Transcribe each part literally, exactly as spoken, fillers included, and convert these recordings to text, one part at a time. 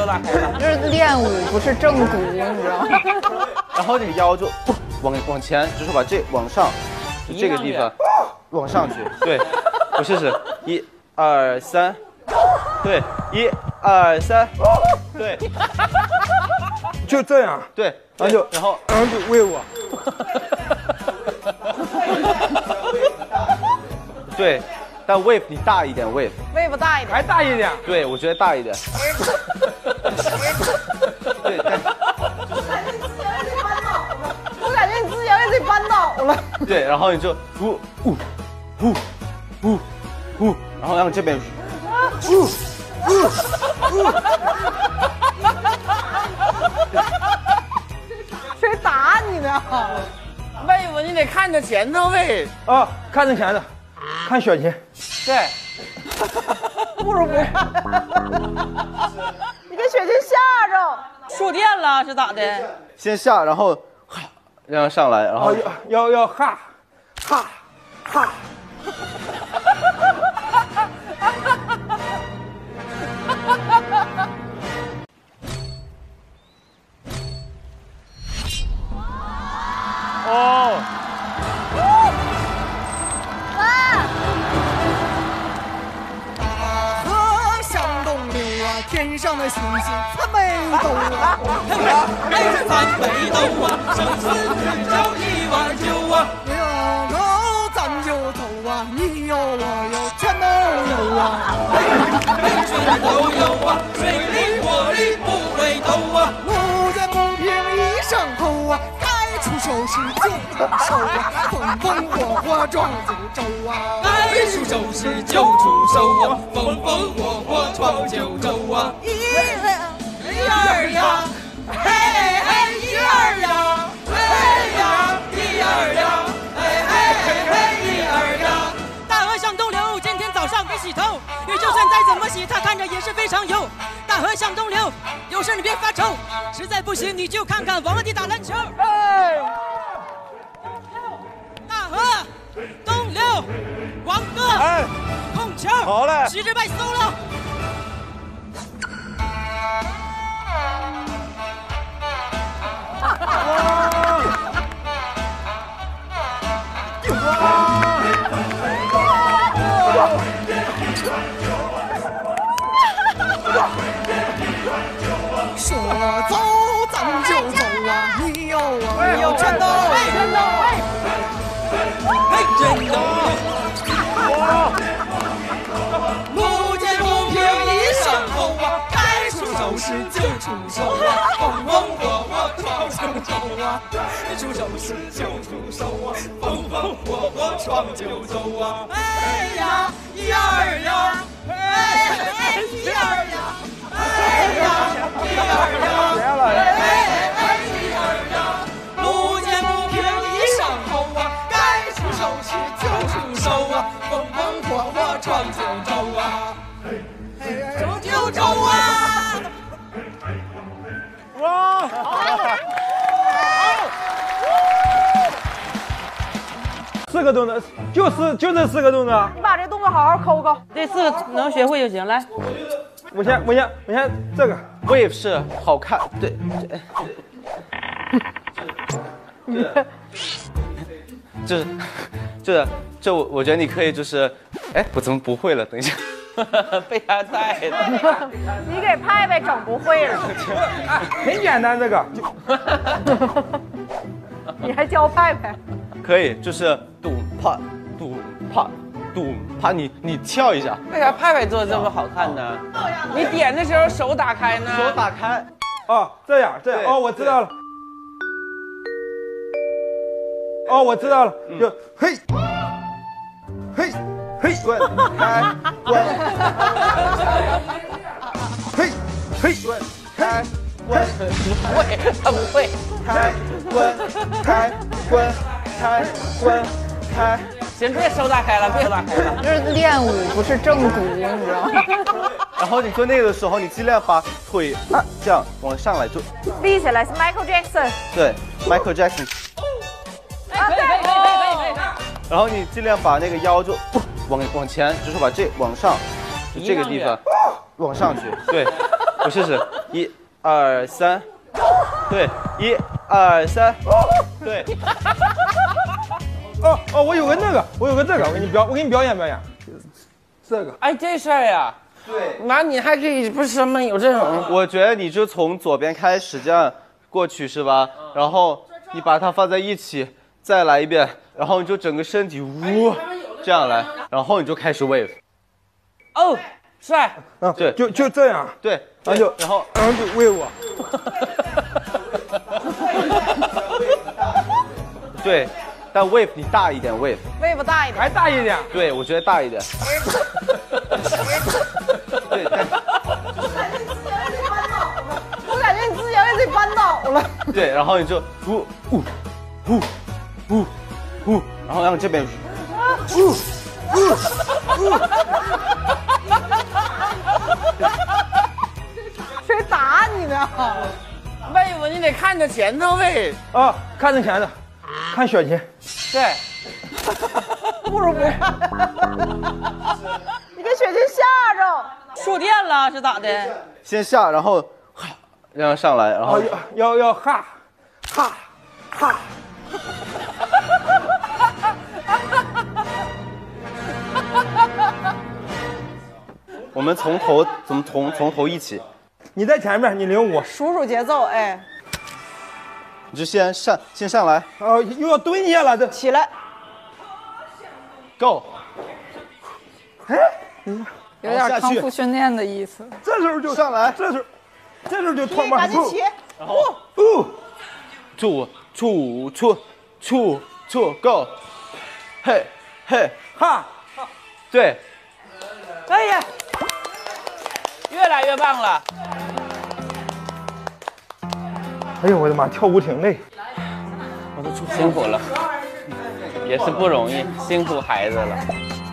手打开了。 这是练武，不是正骨，你知道吗？ 然后你腰就往往前，就是把这往上，就这个地方往上去。对，我试试，一、二、三，对，一、二、三，对， 就这样。 对， 然后就然后然后就喂我。 对，但 wave 你大一点 ，wave wave 大一点， 还大一点。 对，我觉得大一点。对，但我感觉你之前给自己扳倒了。 对，然后你就呜呜呜呜呜，然后让这边呜呜呜。 谁打你呢？ 喂我，你得看着前头喂。 啊，看着前头，看雪琴。 对， 不如不看。你给雪琴吓着。 触电了是咋的？ 先下，然后然后上来，然后要要要哈哈哈。 哦。 河向东流啊，天上的星星参北斗啊， 哎呀参北斗啊，生死只找一碗酒啊。 有肉咱就走啊，你有我有全都有啊， 全都有啊，水里火里不回头啊。 路见不平一声吼啊，该出手时就出手啊，风风火火闯九州啊， 该出手时就出手啊，风风火火闯九州啊。 一一二呀，嘿嘿一二呀，嘿呀一二呀，嘿嘿嘿一二呀。 大河向东流，今天早上没洗头，雨就算再怎么洗，它看着也是非常油。大河向东流，有事你别发愁，实在不行你就看看王弟打篮球。大河东流，王哥， 哎， 控球， 好嘞， 徐志败 solo。 说走咱就走啊，你有我有全都全都嘿，真的！路见不平一声吼啊，该出手时就出手啊，风风火火闯九州啊，出手时就出手啊，风风火火闯九州啊。哎呀，一二呀，哎一二呀，哎呀，一二呀，哎一二呀，路见不平一声吼啊，该出手时就出手啊，风风火火闯九州啊，闯九州啊！ 哇！四个动作，就是就这四个动作。 你把这动作好好抠抠。 这四个能学会就行。来， 我先我先我先这个 wave 是好看，对，这这这这我我觉得你可以就是，哎，我怎么不会了？等一下，被他带了。 你给派派整不会了。 很简单，这个你还教派派？ 可以，就是咚啪咚啪咚啪，你你跳一下， 为啥派派做的这么好看呢？你点的时候手打开呢？ 手打开。 哦，这样这样哦，我知道了。哦，我知道了，就嘿嘿嘿滚开滚， 嘿嘿滚开滚， 不会，他不会。 开滚开滚开滚开。 行，别手打开了，别手打开了。 这是练武，不是正骨，你知道吗？ 然后你做那个的时候，你尽量把腿啊这样往上来，就立起来是 Michael Jackson。 对 Michael Jackson。 可以可以可以可以可以。 然后你尽量把那个腰就往往前，就是把这往上，就这个地方往上去。对， 我试试，一、二、三，对，一、二、三，对。 哦哦，我有个那个，我有个这个，我给你表，我给你表演表演。这个， 哎，这事儿呀， 对， 那你还可以不是什么有这种？ 我觉得你就从左边开始这样过去是吧？然后你把它放在一起，再来一遍，然后你就整个身体呜这样来，然后你就开始 wave。 哦，帅， 啊， 对就就这样， 对， 然后就然后然后就喂我。 对，但 wave 你大一点 wave。 胃不大一点， 还大一点。 对，我觉得大一点。对，但我感觉你自己要给自己扳倒了。 对，然后你就呜呜呜呜呜，然后让这边呜呜呜。 谁打你呢？ 喂我你得看着前头喂。 啊，看着前头，看雪琴。 对， 不如不看。你给雪琴吓着。 触电了是咋的？ 先下，然后哈，让它上来，然后哦，要要要哈哈哈。 我们从头怎么从从头一起， 你在前面，你领我。 数数节奏，哎， 你就先上先上来哦，又要蹲下了，这起来， ，Go。 有点康复训练的意思。 这时候就上来这时候这时候就脱赶紧起， 然后哦，出出出出出 Go， 嘿嘿哈， 对， 可以。 越来越棒了。 哎呦我的妈，跳舞挺累。 我都出辛苦了，也是不容易，辛苦孩子了。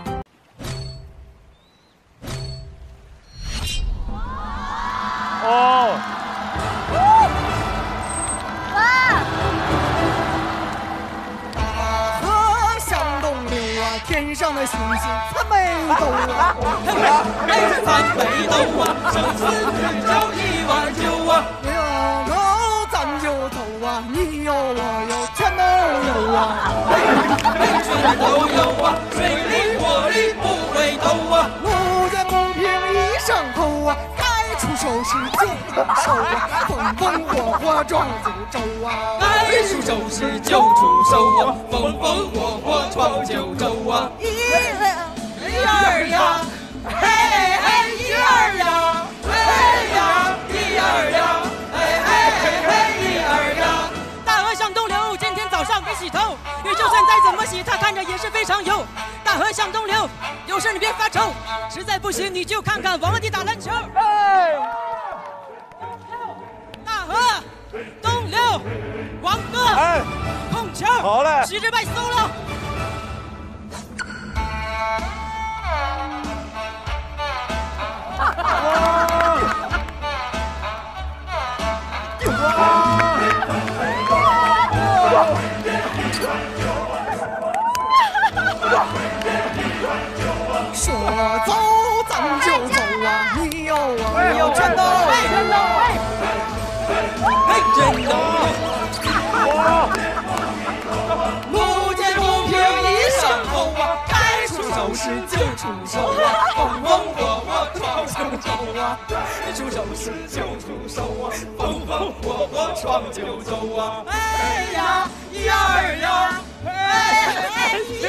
哦， 河向东流啊，天上的星星参北斗啊，哎是参北斗啊，生死只找一碗酒啊，有肉咱就走啊，你有我有全都有啊，哎全都有啊，水里火里不回头啊，路见不平一声吼啊。出手时就出手啊，风风火火闯九州啊！该出手时就出手啊，风风火火闯九州啊！一一二呀，嘿嘿一二呀，嘿呀一二呀，嘿嘿嘿一二呀！大河向东流，今天早上没洗头，你就算再怎么洗，它看着也是非常油。大河向东流，有事你别发愁，实在不行你就看看王弟打篮球。大河东流，王哥， 哎， 控球， 好嘞， 徐志败 solo。说走咱就走啊，你有我有全都全都嘿真的，路见不平一声吼啊，该出手时就出手啊，风风火火闯九州啊，出手时就出手啊，风风火火闯九州啊，哎呀一二呀，哎哎一